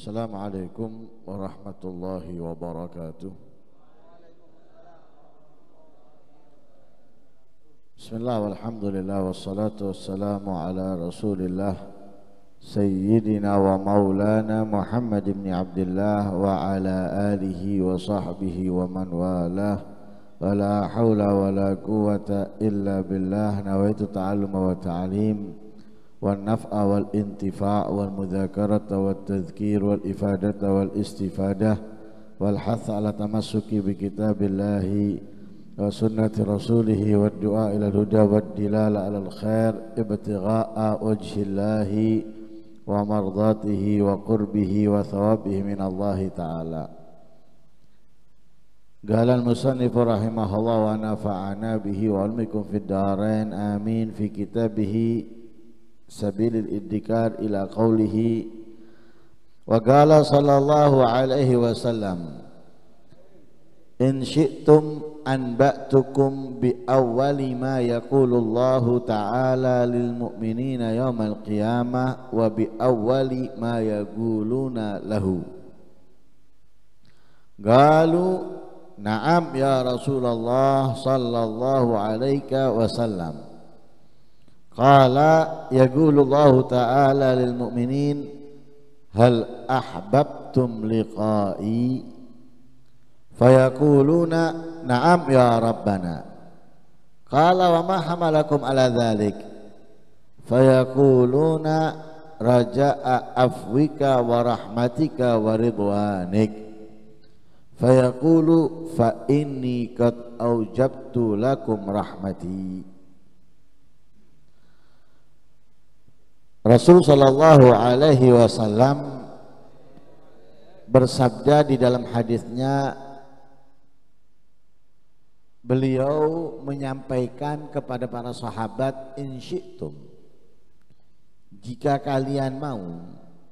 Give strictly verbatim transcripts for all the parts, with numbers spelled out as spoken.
Assalamualaikum warahmatullahi wabarakatuh. Bismillah walhamdulillah wassalatu wassalamu ala rasulillah Sayyidina wa maulana Muhammad ibn Abdullah wa ala alihi wa sahbihi wa man walah. Wa la hawla wa la quwata illa billah. Nawaitu ta'alluma wa ta'alim wal naf'a wal intifa' wal mudzakarata wal tadhkir wal ifadata wal istifadah wal hatha ala tamassuki bi kitabillahi wa sunnati rasulihi wa du'a ila al-huda wa dilala ala al-khair ibtigha'a wajhillahi wa mardatihi wa qurbihi wa thawabihi min Allah ta'ala. Qala al-musannif rahimahullah wa nafa'ana bihi wa ilmikum fid darain amin fi kitabihi sabilil iddikar ila qawlihi wa qala sallallahu alaihi wasallam in syi'tum anba'tukum bi awwali ma yaqulu Allah ta'ala lil mu'minina yawmal qiyamah wa bi awwali ma yaquluna lahu. Qalu na'am ya Rasulullah sallallahu alaihi wasallam. Qala yaqulu Allah ta'ala lil mu'minin hal ahbabtum liqa'i fayaquluna na'am ya rabbana. Qala wa ma hamalakum ala dhalik fayaquluna raja'a afwika wa rahmatika wa ridwanik fayaqulu fa inni qad aujabtu lakum rahmati. Rasul sallallahu alaihi wasallam bersabda di dalam hadisnya, beliau menyampaikan kepada para sahabat, in syi'tum, jika kalian mau,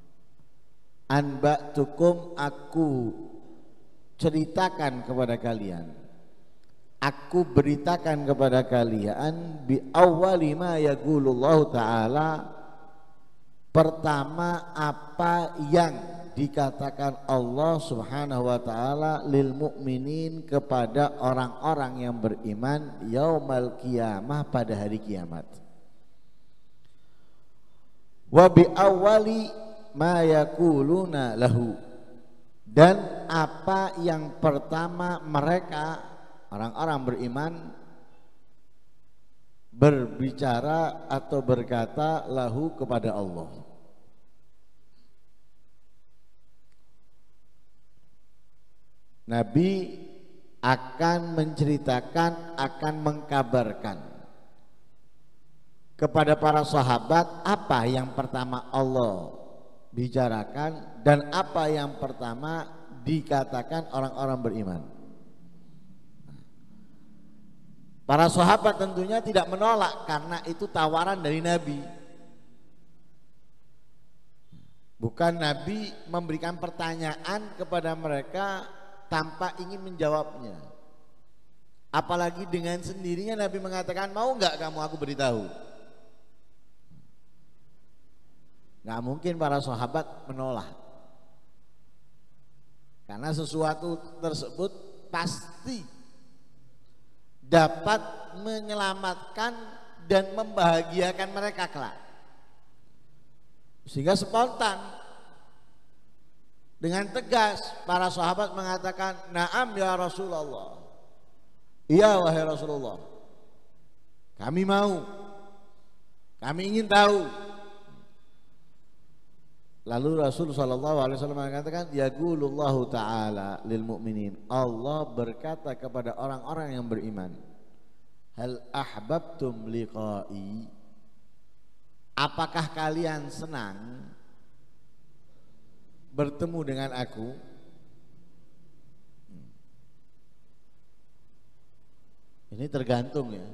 anba'tukum, aku ceritakan kepada kalian, aku beritakan kepada kalian, bi awwali ma yaqulullahu ta'ala, pertama apa yang dikatakan Allah subhanahu wa ta'ala lil mu'minin kepada orang-orang yang beriman yaumal qiyamah, pada hari kiamat. Wa bi awwali ma yaquluna lahu, dan apa yang pertama mereka orang-orang beriman berbicara atau berkata lahu kepada Allah. Nabi akan menceritakan, akan mengkabarkan kepada para sahabat apa yang pertama Allah bicarakan dan apa yang pertama dikatakan orang-orang beriman. Para sahabat tentunya tidak menolak karena itu tawaran dari Nabi. Bukan Nabi memberikan pertanyaan kepada mereka tanpa ingin menjawabnya. Apalagi dengan sendirinya Nabi mengatakan, mau enggak kamu aku beritahu? Enggak mungkin para sahabat menolak. Karena sesuatu tersebut pasti dapat menyelamatkan dan membahagiakan mereka kelak. Sehingga spontan, dengan tegas para sahabat mengatakan, na'am ya Rasulullah, iya wahai Rasulullah, kami mau, kami ingin tahu. Lalu Rasul sallallahu alaihi wasallam mengatakan, yaqulullahu ta'ala lil mu'minin, Allah berkata kepada orang-orang yang beriman, hal ahbabtum liqa'i, apakah kalian senang bertemu dengan aku? Ini tergantung ya,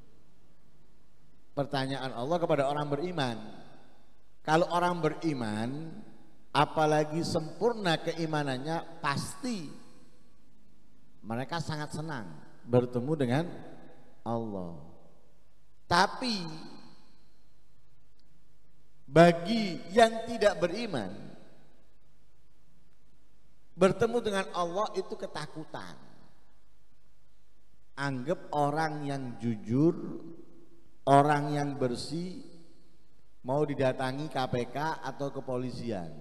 pertanyaan Allah kepada orang beriman. Kalau orang beriman, apalagi sempurna keimanannya, pasti mereka sangat senang bertemu dengan Allah. Tapi bagi yang tidak beriman, Bertemu dengan Allah itu ketakutan. Anggap orang yang jujur, orang yang bersih mau didatangi K P K atau kepolisian.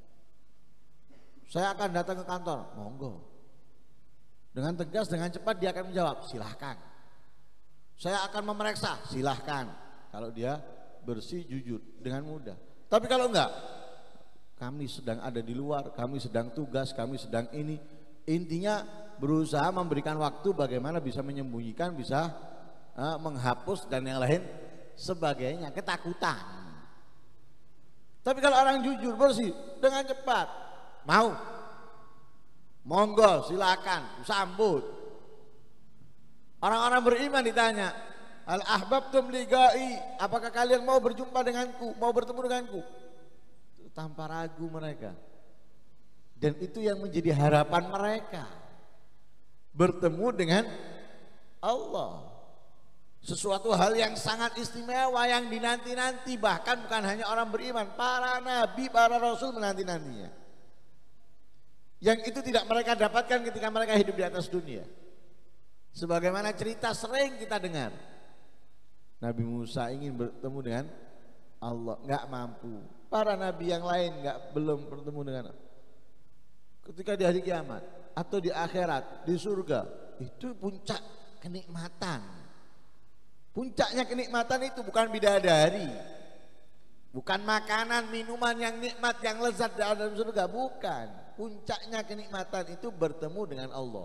Saya akan datang ke kantor, monggo. Dengan tegas, dengan cepat dia akan menjawab, silahkan. Saya akan memeriksa, silahkan. Kalau dia bersih, jujur, dengan mudah. Tapi kalau enggak, kami sedang ada di luar, kami sedang tugas, kami sedang ini. Intinya berusaha memberikan waktu bagaimana bisa menyembunyikan, bisa uh, menghapus dan yang lain sebagainya, ketakutan. Tapi kalau orang jujur, bersih, dengan cepat, mau, monggo, silakan, sambut. Orang-orang beriman ditanya, al ahbabtum ligai, apakah kalian mau berjumpa denganku, mau bertemu denganku? Tanpa ragu mereka. Dan itu yang menjadi harapan mereka, bertemu dengan Allah. Sesuatu hal yang sangat istimewa, yang dinanti-nanti. Bahkan bukan hanya orang beriman, para nabi, para rasul menanti-nantinya. Yang itu tidak mereka dapatkan ketika mereka hidup di atas dunia. Sebagaimana cerita sering kita dengar, Nabi Musa ingin bertemu dengan Allah, nggak mampu. Para nabi yang lain nggak belum bertemu dengan Allah. Ketika di hari kiamat atau di akhirat, di surga, itu puncak kenikmatan. Puncaknya kenikmatan itu bukan bidadari, bukan makanan, minuman yang nikmat, yang lezat di dalam surga, bukan. Puncaknya kenikmatan itu bertemu dengan Allah.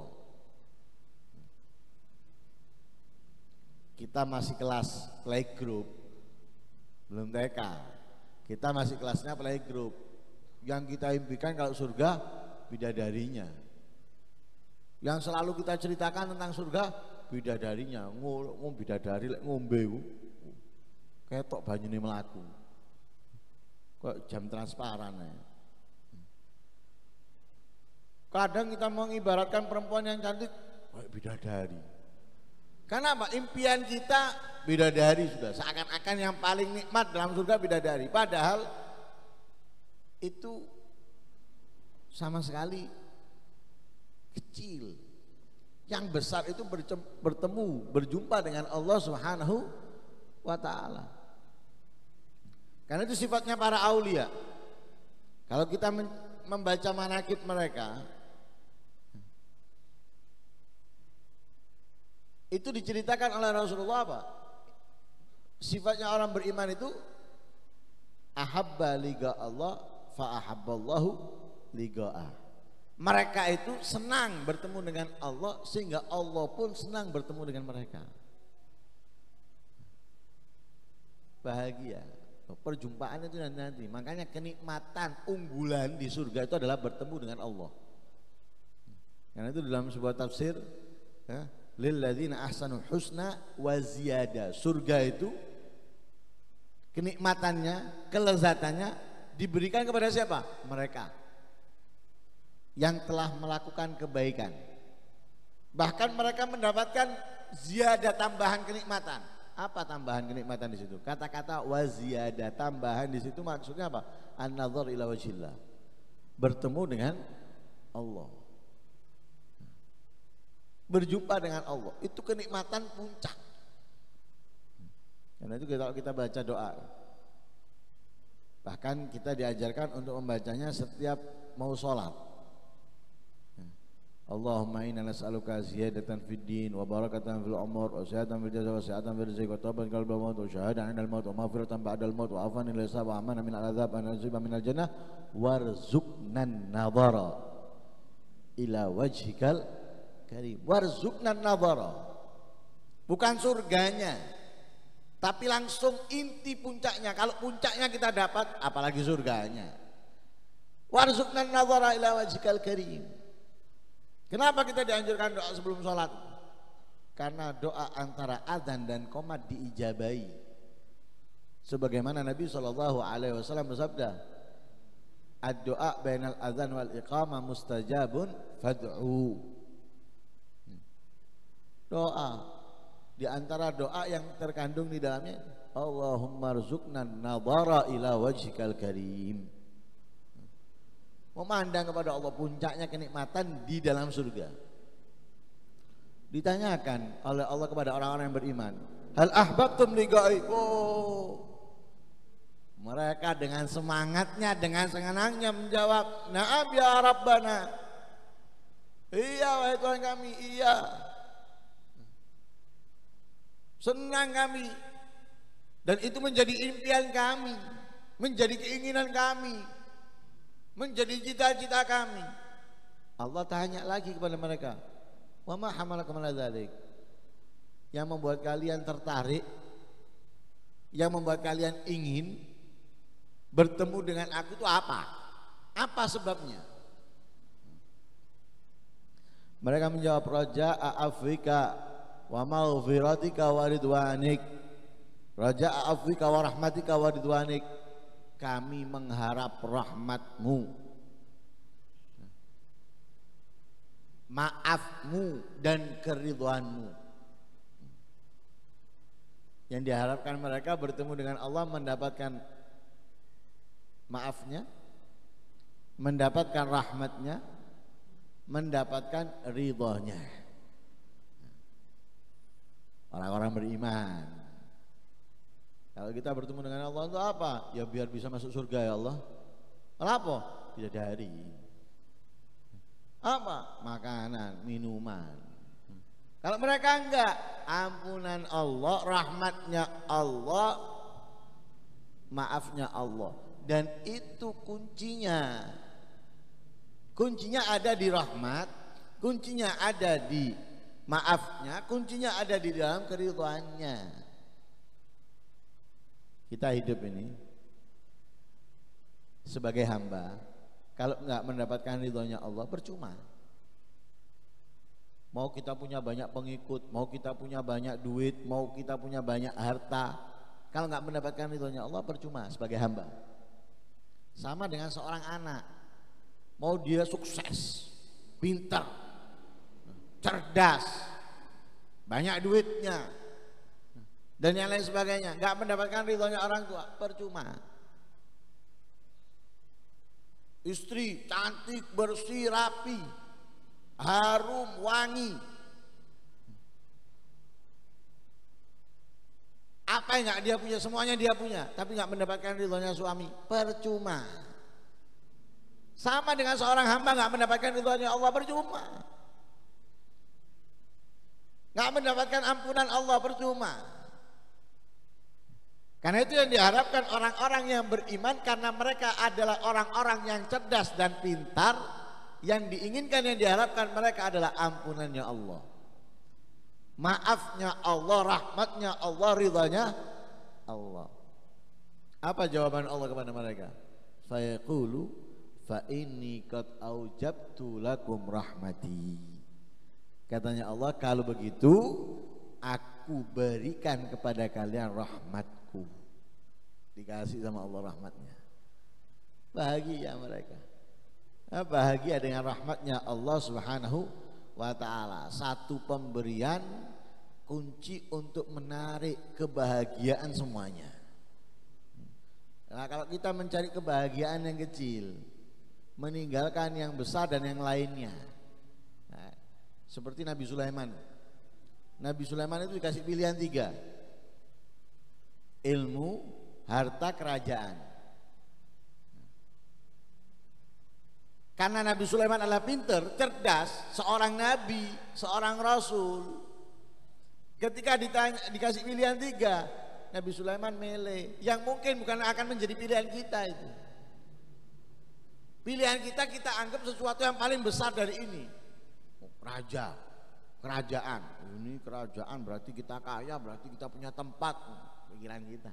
Kita masih kelas playgroup, belum T K. Kita masih kelasnya playgroup. Yang kita impikan kalau surga, bidadarinya. Yang selalu kita ceritakan tentang surga, bidadarinya. Ngomong bidadari lek ngombe ku ketok banyune mlaku. Kok jam transparan ya. Kadang kita mengibaratkan perempuan yang cantik kayak bidadari. Karena apa? Impian kita bidadari sudah, seakan-akan yang paling nikmat dalam surga bidadari. Padahal itu sama sekali kecil. Yang besar itu bertemu, berjumpa dengan Allah Subhanahu wa ta'ala. Karena itu sifatnya para aulia. Kalau kita membaca manaqib mereka, itu diceritakan oleh Rasulullah apa? Sifatnya orang beriman itu ahabba liga Allah fa ahabballahu liga'ah. Mereka itu senang bertemu dengan Allah sehingga Allah pun senang bertemu dengan mereka. Bahagia. Perjumpaan itu nanti. Makanya kenikmatan unggulan di surga itu adalah bertemu dengan Allah. Karena itu dalam sebuah tafsir, ya, lilladzina ahsanul husna wa ziyada. Surga itu kenikmatannya, kelezatannya diberikan kepada siapa? Mereka yang telah melakukan kebaikan. Bahkan mereka mendapatkan ziyadah, tambahan kenikmatan. Apa tambahan kenikmatan di situ? Kata-kata wa ziyada, tambahan di situ maksudnya apa? An-nazar ila wajhillah. Bertemu dengan Allah. Berjumpa dengan Allah, itu kenikmatan puncak. Karena itu kalau kita baca doa, bahkan kita diajarkan untuk membacanya setiap mau sholat. Allahumma inna nas'aluka ziyadatan fid din wa barakatan fil umur wa sihatan fil jasad wa sihatan fil rizq wa tawbatan qalbal maut wa syahadatan 'indal maut wa maghfiratan ba'dal maut wa afwan lil hisab wa amana min al-'adzab wa nasiban minal jannah warzuqnan nadhara ila wajhikal karim. Warzuqnan nadhara, bukan surganya, tapi langsung inti puncaknya. Kalau puncaknya kita dapat, apalagi surganya. Warzuqnan nadhara ila wajhikal karim. Kenapa kita dianjurkan doa sebelum sholat? Karena doa antara adzan dan qomat diijabai. Sebagaimana Nabi shallallahu alaihi wasallam bersabda, ad-doa bainal adzan wal iqamah mustajabun fad'u. Doa di antara doa yang terkandung di dalamnya, Allahumma rzuqna nadhara ila wajhikal karim. memandang kepada Allah, puncaknya kenikmatan di dalam surga. Ditanyakan oleh Allah kepada orang-orang yang beriman, hal ahbabtum liqa'i. Oh, mereka dengan semangatnya, dengan senangnya menjawab, na'am ya Rabbana. Iya wahai Tuhan kami, iya. Senang kami. Dan itu menjadi impian kami, menjadi keinginan kami, menjadi cita-cita kami. Allah tanya lagi kepada mereka, wa ma hamalakum ala dzalik? Yang membuat kalian tertarik, yang membuat kalian ingin bertemu dengan aku itu apa? Apa sebabnya? Mereka menjawab, raja'a afwika wa maghfiratika wa ridwanik. Raja'a afwika wa rahmatika wa ridwanik. Kami mengharap rahmatmu, maafmu dan keridhoanmu. Yang diharapkan mereka bertemu dengan Allah, mendapatkan maafnya, mendapatkan rahmatnya, mendapatkan ridhonya. Orang-orang beriman, kalau kita bertemu dengan Allah untuk apa? Ya biar bisa masuk surga ya Allah. Kenapa? Bidadari. Apa? Makanan, minuman. Kalau mereka enggak, ampunan Allah, rahmatnya Allah, maafnya Allah. Dan itu kuncinya. Kuncinya ada di rahmat, kuncinya ada di maafnya, kuncinya ada di dalam keridhoannya. Kita hidup ini sebagai hamba, kalau enggak mendapatkan ridhonya Allah, percuma. Mau kita punya banyak pengikut, mau kita punya banyak duit, mau kita punya banyak harta, kalau enggak mendapatkan ridhonya Allah, percuma sebagai hamba. Sama dengan seorang anak, mau dia sukses, pintar, cerdas, banyak duitnya, dan yang lain sebagainya, nggak mendapatkan ridhonya orang tua, percuma. Istri cantik, bersih, rapi, harum, wangi, apa yang nggak dia punya, semuanya dia punya, tapi nggak mendapatkan ridhonya suami, percuma. Sama dengan seorang hamba nggak mendapatkan ridhonya Allah, percuma. Nggak mendapatkan ampunan Allah, percuma. Karena itu yang diharapkan orang-orang yang beriman, karena mereka adalah orang-orang yang cerdas dan pintar. Yang diinginkan, yang diharapkan mereka adalah ampunannya Allah, maafnya Allah, rahmatnya Allah, ridhanya Allah. Apa jawaban Allah kepada mereka? Fayaqulu fa inni qad aujabtu lakum rahmati. Katanya Allah, kalau begitu aku berikan kepada kalian rahmatku. Dikasih sama Allah rahmatnya. Bahagia mereka. Bahagia dengan rahmatnya Allah Subhanahu wa ta'ala. Satu pemberian kunci untuk menarik kebahagiaan semuanya. Nah, kalau kita mencari kebahagiaan yang kecil, meninggalkan yang besar dan yang lainnya, nah, seperti Nabi Sulaiman. Nabi Sulaiman itu dikasih pilihan tiga: ilmu, harta, kerajaan. Karena Nabi Sulaiman adalah pintar, cerdas, seorang nabi, seorang rasul. Ketika ditanya, dikasih pilihan tiga, Nabi Sulaiman milih yang mungkin bukan akan menjadi pilihan kita itu. Pilihan kita, kita anggap sesuatu yang paling besar dari ini. Oh, raja, kerajaan. Ini kerajaan berarti kita kaya, berarti kita punya tempat. Pikiran kita.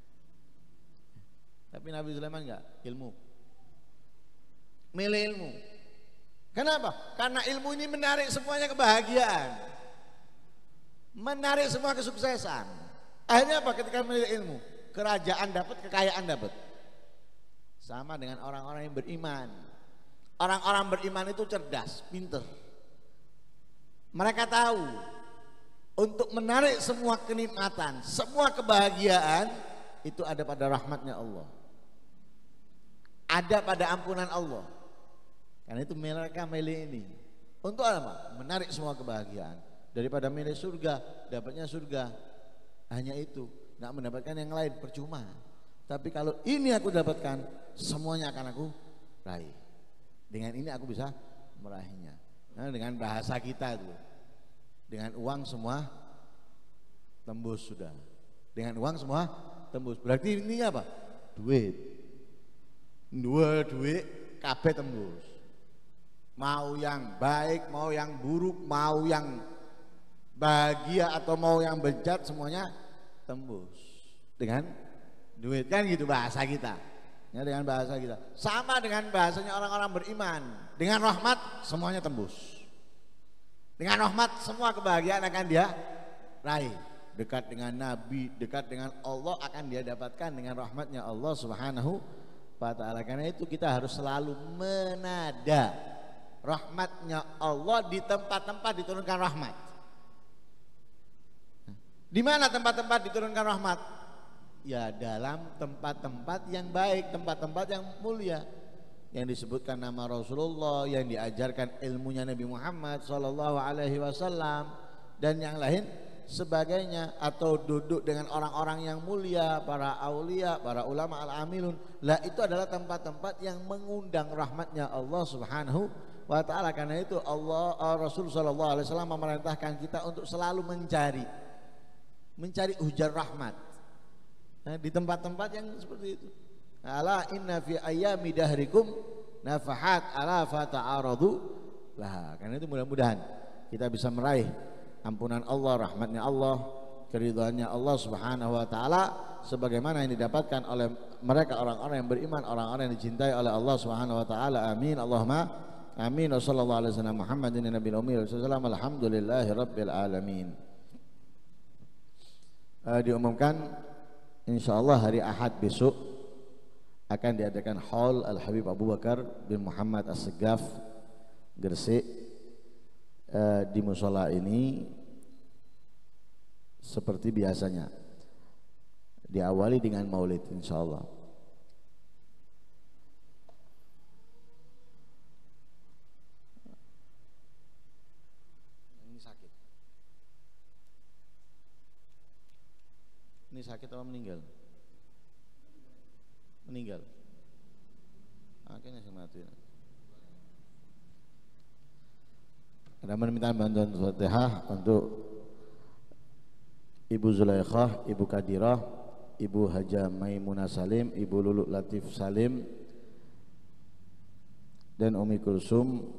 Tapi Nabi Sulaiman enggak, ilmu. Milih ilmu. Kenapa? Karena ilmu ini menarik semuanya kebahagiaan, menarik semua kesuksesan. Akhirnya apa? Ketika milih ilmu, kerajaan dapat, kekayaan dapat. Sama dengan orang-orang yang beriman. Orang-orang beriman itu cerdas, pintar. Mereka tahu untuk menarik semua kenikmatan, semua kebahagiaan itu ada pada rahmatnya Allah, ada pada ampunan Allah. Karena itu mereka milih ini. Untuk apa? Menarik semua kebahagiaan. Daripada milih surga, dapatnya surga. Hanya itu, nggak mendapatkan yang lain, percuma. Tapi kalau ini aku dapatkan, semuanya akan aku raih. Dengan ini aku bisa meraihnya. Nah, dengan bahasa kita itu, dengan uang semua tembus sudah. Dengan uang semua tembus. Berarti ini apa? Duit. Dua duit, kabeh tembus. Mau yang baik, mau yang buruk, mau yang bahagia atau mau yang bejat, semuanya tembus. Dengan duit, kan gitu bahasa kita. Ya, dengan bahasa kita. Sama dengan bahasanya orang-orang beriman. Dengan rahmat semuanya tembus. Dengan rahmat semua kebahagiaan akan dia raih. Dekat dengan Nabi, dekat dengan Allah akan dia dapatkan dengan rahmatnya Allah Subhanahu wa ta'ala. Karena itu kita harus selalu menada rahmatnya Allah di tempat-tempat diturunkan rahmat. Di mana tempat-tempat diturunkan rahmat? Ya dalam tempat-tempat yang baik, tempat-tempat yang mulia, yang disebutkan nama Rasulullah, yang diajarkan ilmunya Nabi Muhammad Sallallahu Alaihi Wasallam dan yang lain sebagainya, atau duduk dengan orang-orang yang mulia, para aulia, para ulama al-amilun. Lah itu adalah tempat-tempat yang mengundang rahmatnya Allah Subhanahu wa ta'ala. Karena itu Allah Rasul Sallallahu Alaihi Wasallam memerintahkan kita untuk selalu mencari mencari hujan rahmat. Nah, di tempat-tempat yang seperti itu. Ala inna fi ayyami dahrikum nafahat ala fata'aradu lah. Karena itu mudah-mudahan kita bisa meraih ampunan Allah, rahmatnya Allah, keridhaannya Allah Subhanahu wa ta'ala sebagaimana yang didapatkan oleh mereka orang-orang yang beriman, orang-orang yang dicintai oleh Allah Subhanahu wa ta'ala. Amin. Allahumma amin. Wa sallallahu alaihi wasallam Muhammadin nabiyil ummi wa sallam. Alhamdulillahi rabbil alamin. Uh, diumumkan insyaallah hari Ahad besok akan diadakan haul Al-Habib Abu Bakar bin Muhammad As-Segaf Gresik. Uh, di musola ini seperti biasanya diawali dengan maulid insyaallah. Ini sakit. Ini sakit atau meninggal? Meninggal. Akhirnya saya mati. Ada meminta bantuan Fatihah untuk Ibu Zulaikhah, Ibu Kadirah, Ibu Haja Maimunah Salim, Ibu Lulu Latif Salim, dan Umi Kulsum.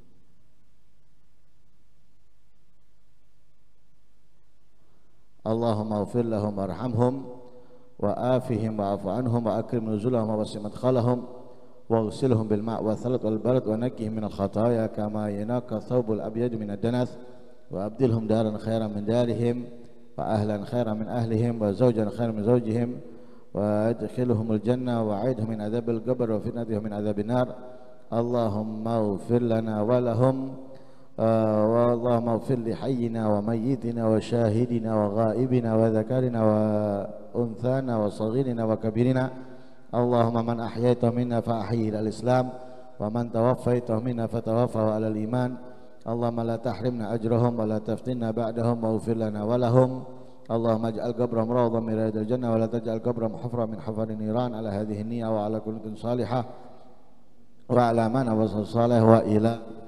Allahumma ighfir lahum warhamhum wa afihim wa'fu anhum wa akrim nuzulahum wa wasi' madkhalahum واغسلهم بالماء والثلج والبرد ونقهم من الخطايا كما ينقى الثوب الأبيض من الدنس وأبدلهم دارا خيرا من دارهم وأهلا خيرا من أهلهم وزوجا خيرا من زوجهم وادخلهم الجنة وأعيدهم من عذاب القبر وفتنتهم من عذاب النار. اللهم اغفر لنا ولهم اللهم اغفر لحينا وميتنا وشاهدنا وغائبنا وذكرنا وأنثانا وصغيرنا وكبيرنا. اللهم من أحييته منا فأحيه إلى الإسلام ومن توفيته منا فتوفه على الإيمان. اللهم لا تحرمنا أجرهم ولا تفتنا بعدهم واغفر لنا ولهم. اللهم اجعل قبرهم روضة من رياض الجنة ولا تجعل قبرهم حفرة من حفر النيران. على هذه النية وعلى كل صالحة وعلى من وصل صالح وإلى